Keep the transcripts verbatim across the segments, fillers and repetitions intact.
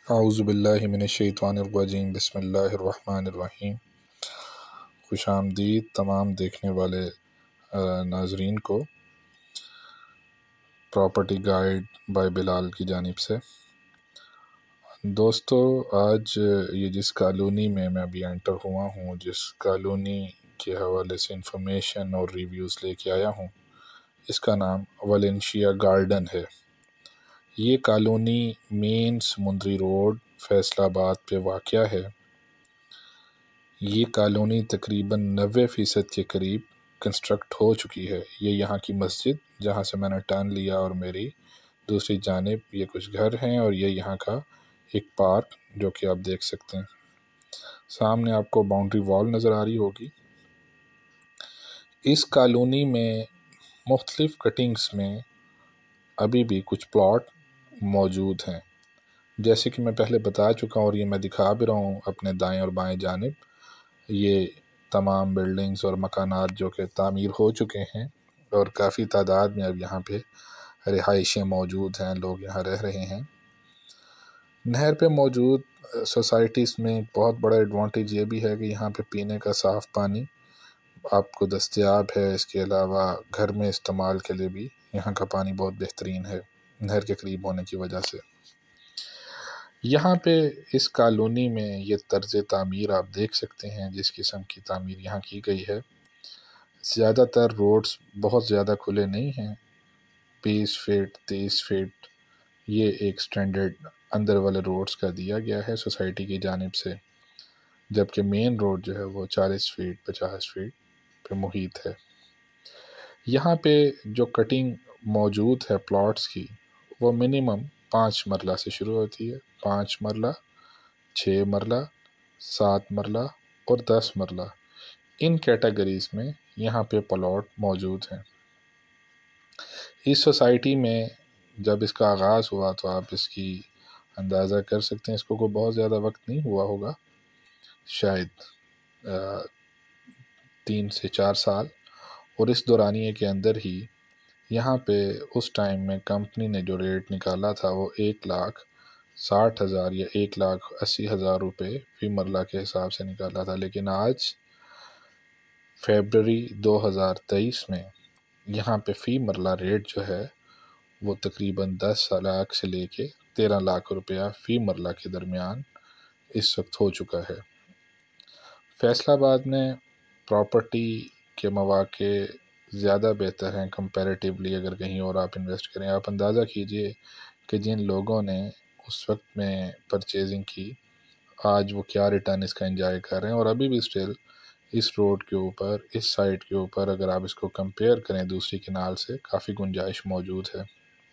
اعوذ باللہ من الشیطان الرجیم، بسم اللہ الرحمن الرحیم۔ خوش آمدید تمام دیکھنے والے ناظرین کو پراپرٹی گائیڈ بائی بلال کی جانب سے۔ دوستو، آج یہ جس کالونی میں میں ابھی انٹر ہوا ہوں، جس کالونی کے حوالے سے انفارمیشن اور ریویوز لے کے آیا ہوں، اس کا نام والنشیا گارڈن ہے۔ یہ کالونی مین سمندری روڈ فیصل آباد پہ واقع ہے۔ یہ کالونی تقریباً نوے فیصد کے قریب کنسٹرکٹ ہو چکی ہے۔ یہ یہاں کی مسجد جہاں سے میں نے ٹرن لیا، اور میری دوسری جانب یہ کچھ گھر ہیں، اور یہ یہاں کا ایک پارک جو کہ آپ دیکھ سکتے ہیں۔ سامنے آپ کو باؤنڈری وال نظر آ رہی ہوگی۔ اس کالونی میں مختلف کٹنگز میں ابھی بھی کچھ پلاٹ موجود ہیں، جیسے کہ میں پہلے بتا چکا ہوں، اور یہ میں دکھا بھی رہا ہوں اپنے دائیں اور بائیں جانب۔ یہ تمام بلڈنگز اور مکانات جو کہ تعمیر ہو چکے ہیں، اور کافی تعداد میں اب یہاں پہ رہائشیں موجود ہیں، لوگ یہاں رہ رہے ہیں۔ نہر پہ موجود سوسائٹیز میں بہت بڑا ایڈوانٹیج یہ بھی ہے کہ یہاں پہ پینے کا صاف پانی آپ کو دستیاب ہے۔ اس کے علاوہ گھر میں استعمال کے لیے بھی یہاں کا پانی بہت بہترین ہے، نہر کے قریب ہونے کی وجہ سے۔ یہاں پہ اس کالونی میں یہ طرز تعمیر آپ دیکھ سکتے ہیں، جس قسم کی تعمیر یہاں کی گئی ہے۔ زیادہ تر روڈز بہت زیادہ کھلے نہیں ہیں، بیس فٹ تیس فٹ یہ ایک سٹینڈرڈ اندر والے روڈز کا دیا گیا ہے سوسائٹی کی جانب سے، جبکہ مین روڈ جو ہے وہ چالیس فٹ پچاس فٹ پہ محیط ہے۔ یہاں پہ جو کٹنگ موجود ہے پلاٹس کی، وہ منیمم پانچ مرلہ سے شروع ہوتی ہے۔ پانچ مرلہ، چھ مرلہ، سات مرلہ اور دس مرلہ، ان کیٹیگریز میں یہاں پہ پلاٹ موجود ہیں۔ اس سوسائٹی میں جب اس کا آغاز ہوا تو آپ اس کی اندازہ کر سکتے ہیں، اس کو کوئی بہت زیادہ وقت نہیں ہوا ہوگا، شاید تین سے چار سال، اور اس دورانیے کے اندر ہی یہاں پہ اس ٹائم میں کمپنی نے جو ریٹ نکالا تھا وہ ایک لاکھ ساٹھ ہزار یا ایک لاکھ اسی ہزار روپے فی مرلہ کے حساب سے نکالا تھا، لیکن آج فیبرری دو ہزار تیئیس میں یہاں پہ فی مرلہ ریٹ جو ہے وہ تقریباً دس لاکھ سے لے کے تیرہ لاکھ روپیہ فی مرلہ کے درمیان اس وقت ہو چکا ہے۔ فیصل آباد میں پراپرٹی کے مواقع زیادہ بہتر ہیں کمپیریٹیولی، اگر کہیں اور آپ انویسٹ کریں۔ آپ اندازہ کیجئے کہ جن لوگوں نے اس وقت میں پرچیزنگ کی، آج وہ کیا ریٹرن اس کا انجوائے کر رہے ہیں، اور ابھی بھی اسٹل اس روڈ کے اوپر، اس سائٹ کے اوپر اگر آپ اس کو کمپیئر کریں دوسری کنال سے، کافی گنجائش موجود ہے۔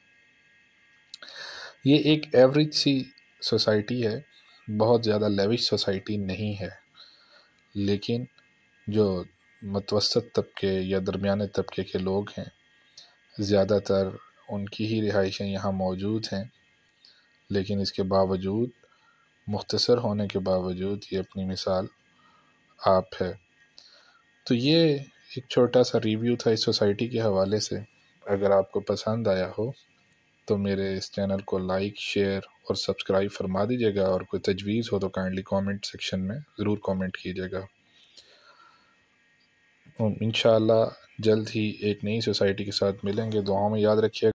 یہ ایک ایوریج سی سوسائٹی ہے، بہت زیادہ لیوش سوسائٹی نہیں ہے، لیکن جو متوسط طبقے یا درمیانے طبقے کے لوگ ہیں، زیادہ تر ان کی ہی رہائشیں یہاں موجود ہیں، لیکن اس کے باوجود، مختصر ہونے کے باوجود، یہ اپنی مثال آپ ہے۔ تو یہ ایک چھوٹا سا ریویو تھا اس سوسائٹی کے حوالے سے۔ اگر آپ کو پسند آیا ہو تو میرے اس چینل کو لائک، شیئر اور سبسکرائب فرما دیجیے گا، اور کوئی تجویز ہو تو کائنڈلی کامنٹ سیکشن میں ضرور کامنٹ کیجیے گا۔ انشاءاللہ جلد ہی ایک نئی سوسائٹی کے ساتھ ملیں گے۔ دعاؤں میں یاد رکھیے گا۔